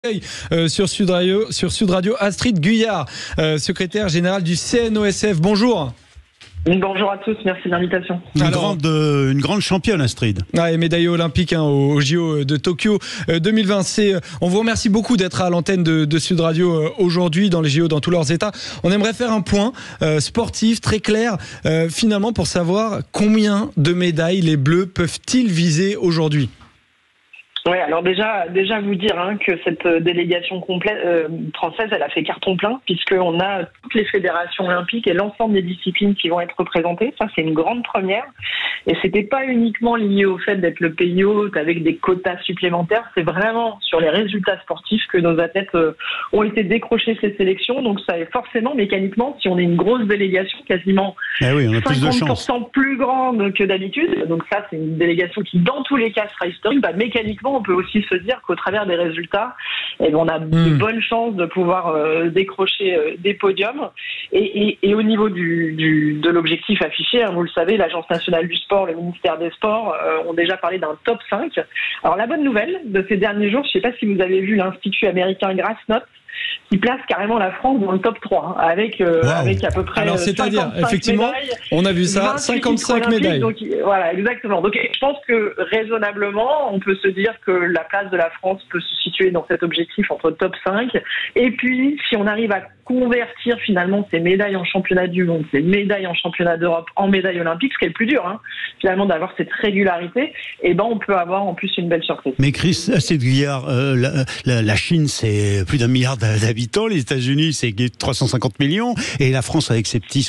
Sur Sud Radio, Astrid Guyard, secrétaire générale du CNOSF. Bonjour. Bonjour à tous, merci de l'invitation. Une grande championne, Astrid. Et médaillée olympique au JO de Tokyo 2020. On vous remercie beaucoup d'être à l'antenne de Sud Radio aujourd'hui dans les JO dans tous leurs états. On aimerait faire un point sportif très clair finalement pour savoir combien de médailles les Bleus peuvent-ils viser aujourd'hui. Oui, alors déjà vous dire que cette délégation française, elle a fait carton plein puisqu'on a toutes les fédérations olympiques et l'ensemble des disciplines qui vont être représentées. Ça, c'est une grande première. Et c'était pas uniquement lié au fait d'être le pays hôte avec des quotas supplémentaires. C'est vraiment sur les résultats sportifs que nos athlètes ont été décrochés ces sélections. Donc ça est forcément mécaniquement, si on est une grosse délégation, quasiment on a 50% plus grande que d'habitude. Donc ça, c'est une délégation qui, dans tous les cas, sera historique. Mécaniquement, on peut aussi se dire qu'au travers des résultats, on a de bonnes chances de pouvoir décrocher des podiums. Et au niveau de l'objectif affiché, vous le savez, l'Agence nationale du sport, le ministère des Sports ont déjà parlé d'un top 5. Alors la bonne nouvelle de ces derniers jours, je ne sais pas si vous avez vu l'Institut américain Grassnote, qui place carrément la France dans le top 3 avec à peu près. Alors c'est-à-dire effectivement médailles, on a vu ça, 55 médailles. Donc, voilà, exactement. Donc je pense que raisonnablement on peut se dire que la place de la France peut se situer dans cet objectif entre top 5. Et puis si on arrive à convertir finalement ces médailles en championnat du monde, ces médailles en championnat d'Europe en médailles olympiques, ce qui est le plus dur finalement d'avoir cette régularité, on peut avoir en plus une belle surprise. Mais Chris, Astrid Guyard, la Chine c'est plus d'1 milliard d'habitants, les États-Unis c'est 350 millions et la France avec ses petits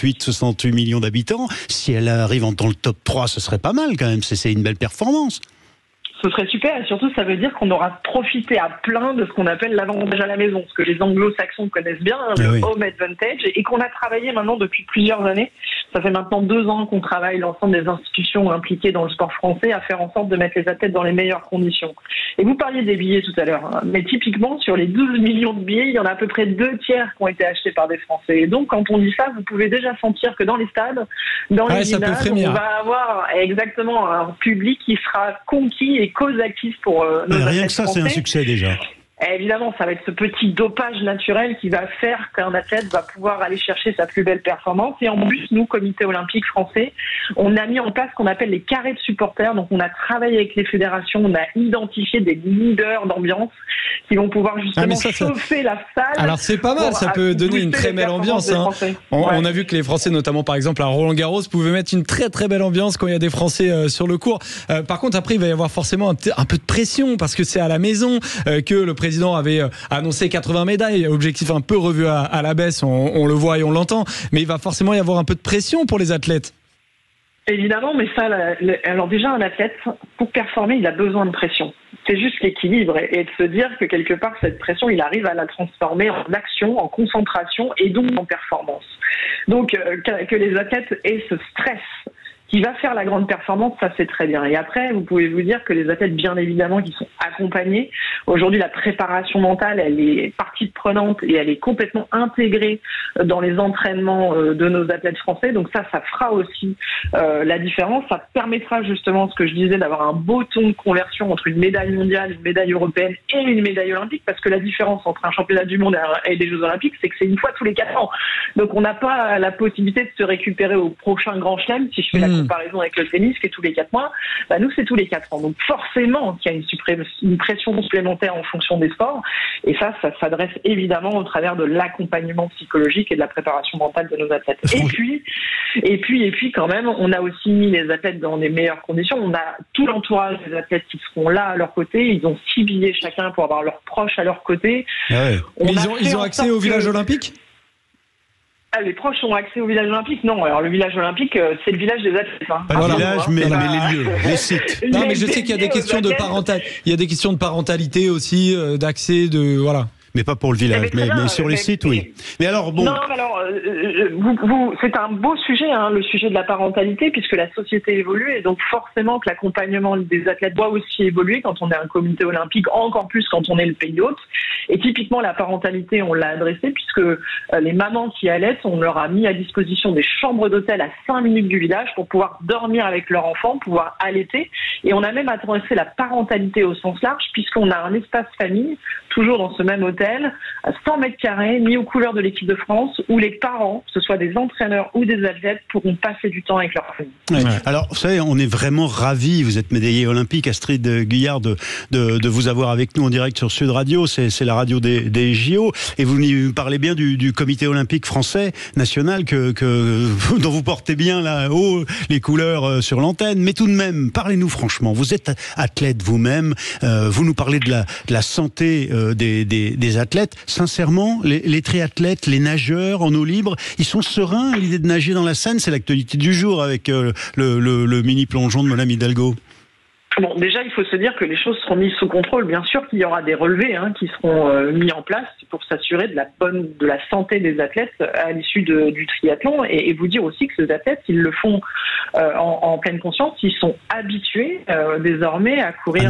68 millions d'habitants, si elle arrive dans le top 3, ce serait pas mal quand même, c'est une belle performance. Ce serait super et surtout ça veut dire qu'on aura profité à plein de ce qu'on appelle l'avantage à la maison, ce que les anglo-saxons connaissent bien, le home advantage, et qu'on a travaillé maintenant depuis plusieurs années. Ça fait maintenant 2 ans qu'on travaille l'ensemble des institutions impliquées dans le sport français à faire en sorte de mettre les athlètes dans les meilleures conditions. Et vous parliez des billets tout à l'heure, mais typiquement sur les 12 millions de billets, il y en a à peu près 2 tiers qui ont été achetés par des Français. Et donc quand on dit ça, vous pouvez déjà sentir que dans les stades, dans les gymnases, on va avoir exactement un public qui sera conquis et cause active pour nos athlètes. Rien que ça, français. C'est un succès déjà. Et évidemment, ça va être ce petit dopage naturel qui va faire qu'un athlète va pouvoir aller chercher sa plus belle performance. Et en plus, nous, Comité olympique français, on a mis en place ce qu'on appelle les carrés de supporters. Donc, on a travaillé avec les fédérations, on a identifié des leaders d'ambiance qui vont pouvoir justement chauffer la salle. Alors, c'est pas mal, ça peut donner une très belle ambiance. On a vu que les Français, notamment par exemple à Roland-Garros, pouvaient mettre une très très belle ambiance quand il y a des Français sur le court. Par contre, après, il va y avoir forcément un peu de pression parce que c'est à la maison que le président avait annoncé 80 médailles, objectif un peu revu à la baisse, on le voit et on l'entend, mais il va forcément y avoir un peu de pression pour les athlètes. Évidemment, mais ça, alors déjà un athlète, pour performer, il a besoin de pression. C'est juste l'équilibre et de se dire que quelque part, cette pression, il arrive à la transformer en action, en concentration et donc en performance. Donc, que les athlètes aient ce stress qui va faire la grande performance, ça c'est très bien. Et après, vous pouvez vous dire que les athlètes, bien évidemment, qui sont accompagnés, aujourd'hui la préparation mentale, elle est partie prenante et elle est complètement intégrée dans les entraînements de nos athlètes français. Donc ça fera aussi la différence. Ça permettra justement, ce que je disais, d'avoir un beau ton de conversion entre une médaille mondiale, une médaille européenne et une médaille olympique, parce que la différence entre un championnat du monde et des Jeux olympiques, c'est que c'est une fois tous les 4 ans. Donc on n'a pas la possibilité de se récupérer au prochain grand chelem, si je fais la comparaison avec le tennis qui est tous les 4 mois, nous c'est tous les 4 ans. Donc forcément qu'il y a une pression supplémentaire en fonction des sports, et ça s'adresse évidemment au travers de l'accompagnement psychologique et de la préparation mentale de nos athlètes. Et puis quand même, on a aussi mis les athlètes dans les meilleures conditions. On a tout l'entourage des athlètes qui seront là à leur côté. Ils ont 6 billets chacun pour avoir leurs proches à leur côté. Mais ils ont accès au village olympique ? Les proches ont accès au village olympique. Non, alors le village olympique, c'est le village des athlètes. Pas le village, mais les lieux, les sites. Non, mais je sais qu'il y a des questions de parentalité aussi, d'accès, voilà. Mais pas pour le village, mais sur les sites, oui. Mais alors, bon... Non, alors, c'est un beau sujet, hein, le sujet de la parentalité, puisque la société évolue, et donc forcément que l'accompagnement des athlètes doit aussi évoluer quand on est un comité olympique, encore plus quand on est le pays hôte. Et typiquement, la parentalité, on l'a adressée, puisque les mamans qui allaitent, on leur a mis à disposition des chambres d'hôtel à 5 minutes du village pour pouvoir dormir avec leur enfant, pouvoir allaiter. Et on a même adressé la parentalité au sens large, puisqu'on a un espace famille, toujours dans ce même hôtel, à 100 mètres carrés, mis aux couleurs de l'équipe de France, où les parents, que ce soit des entraîneurs ou des athlètes, pourront passer du temps avec leur famille. Ouais. Alors, vous savez, on est vraiment ravis, vous êtes médaillée olympique, Astrid Guyard, de vous avoir avec nous en direct sur Sud Radio, c'est la radio des JO, et vous nous parlez bien du comité olympique français, national, dont vous portez bien là-haut les couleurs sur l'antenne, mais tout de même, parlez-nous franchement, vous êtes athlète vous-même, vous nous parlez de la santé des athlètes. Sincèrement, les triathlètes, les nageurs en eau libre, ils sont sereins à l'idée de nager dans la Seine. C'est l'actualité du jour avec le mini plongeon de Madame Hidalgo. Bon, déjà, il faut se dire que les choses seront mises sous contrôle. Bien sûr qu'il y aura des relevés qui seront mis en place pour s'assurer de la santé des athlètes à l'issue du triathlon, et vous dire aussi que ces athlètes, ils le font en pleine conscience, ils sont habitués désormais à courir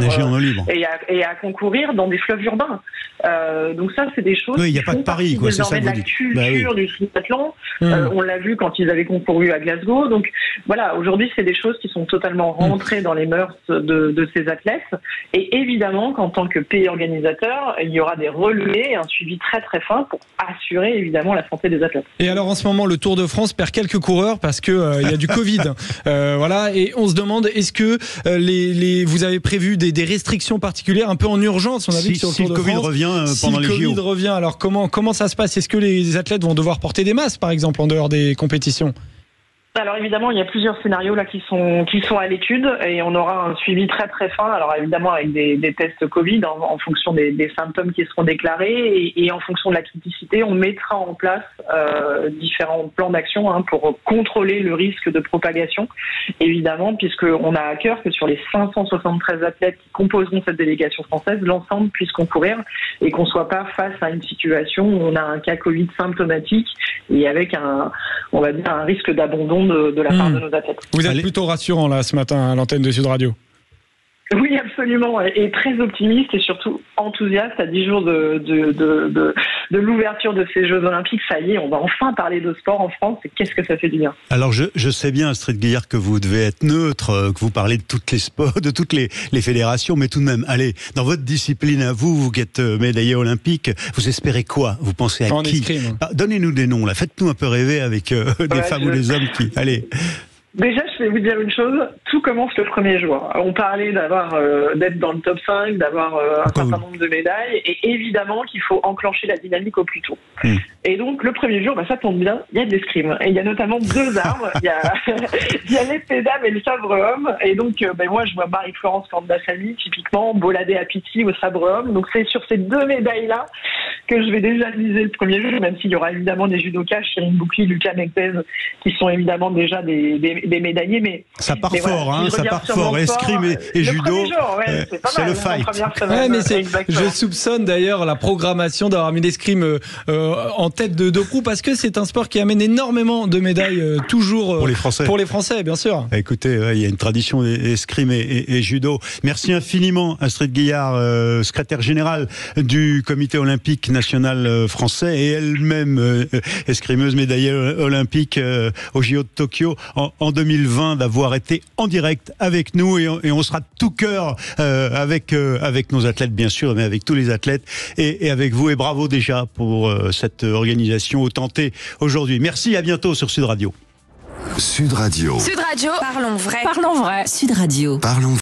et à concourir dans des fleuves urbains. Donc ça, c'est des choses. Oui, il n'y a pas de Paris, quoi. C'est ça que vous dites. La culture du triathlon, on l'a vu quand ils avaient concouru à Glasgow. Donc voilà, aujourd'hui, c'est des choses qui sont totalement rentrées dans les mœurs de ces athlètes, et évidemment qu'en tant que pays organisateur, il y aura des relevés et un suivi très très fin pour assurer évidemment la santé des athlètes. Et alors en ce moment, le Tour de France perd quelques coureurs parce que il y a du Covid. Voilà, et on se demande, est-ce que vous avez prévu des restrictions particulières un peu en urgence? On a vu que sur le Tour de France, Covid revient pendant les JO. Si le Covid revient, alors comment ça se passe? Est-ce que les athlètes vont devoir porter des masques par exemple en dehors des compétitions? Alors évidemment, il y a plusieurs scénarios là qui sont à l'étude, et on aura un suivi très très fin. Alors évidemment avec des tests Covid en fonction des symptômes qui seront déclarés, et en fonction de la criticité, on mettra en place différents plans d'action pour contrôler le risque de propagation. Évidemment, puisqu'on a à cœur que sur les 573 athlètes qui composeront cette délégation française, l'ensemble puisse concourir, et qu'on soit pas face à une situation où on a un cas Covid symptomatique et avec un risque d'abandon de la part de nos athlètes. Vous êtes plutôt rassurant là ce matin à l'antenne de Sud Radio. Oui, absolument, et très optimiste et surtout enthousiaste à 10 jours de l'ouverture de ces Jeux Olympiques. Ça y est, on va enfin parler de sport en France, et qu'est-ce que ça fait du bien. Alors je sais bien, Astrid Guyard, que vous devez être neutre, que vous parlez de toutes les sports, de toutes les fédérations, mais tout de même, allez, dans votre discipline à vous qui êtes médaillé olympique, vous espérez quoi? Vous pensez à qui? Donnez-nous des noms, là, faites-nous un peu rêver avec des femmes ou des hommes qui... Allez. Déjà, je vais vous dire une chose, tout commence le premier jour. On parlait d'être dans le top 5, d'avoir un certain nombre de médailles, et évidemment qu'il faut enclencher la dynamique au plus tôt. Et donc, le premier jour, ça tombe bien, il y a de l'escrime. Et il y a notamment deux armes, il y a l'épée d'âme et le sabre-homme. Et donc, moi, je vois Marie-Florence Candasamy, typiquement, Boladé à Pitti au sabre-homme. Donc, c'est sur ces deux médailles-là que je vais déjà viser le premier jour, même s'il y aura évidemment des judokas, Chirine Boukli, Lucas Mekbez, qui sont évidemment déjà des médaillés, mais ça part fort, ça part fort. Escrime et judo, c'est le fight. Je soupçonne d'ailleurs la programmation d'avoir mis l'escrime en tête de proue, parce que c'est un sport qui amène énormément de médailles toujours pour les Français. Pour les Français, bien sûr. Écoutez, il y a une tradition escrime et judo. Merci infiniment, Astrid Guyard, secrétaire générale du Comité olympique national français, et elle-même escrimeuse médaillée olympique au JO de Tokyo en 2020, d'avoir été en direct avec nous, et on sera de tout cœur avec nos athlètes bien sûr, mais avec tous les athlètes et avec vous, et bravo déjà pour cette organisation au tenté aujourd'hui. Merci, à bientôt sur Sud Radio. Sud Radio. Sud Radio. Parlons vrai. Parlons vrai. Sud Radio. Parlons